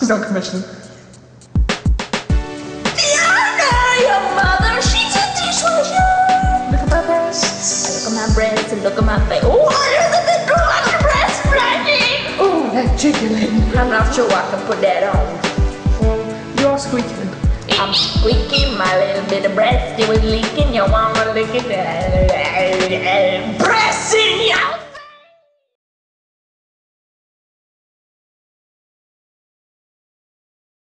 She's on commission. Fiona, your mother, she's a dishwasher. Look at my breasts. Look at my breasts and look at my face. Oh, look at the girl on your breast, Frankie. Oh, that jiggling. I'm not sure I can put that on. Well, you are squeaking. I'm squeaking, my little bit of breast, it was leaking. You wanna lick it?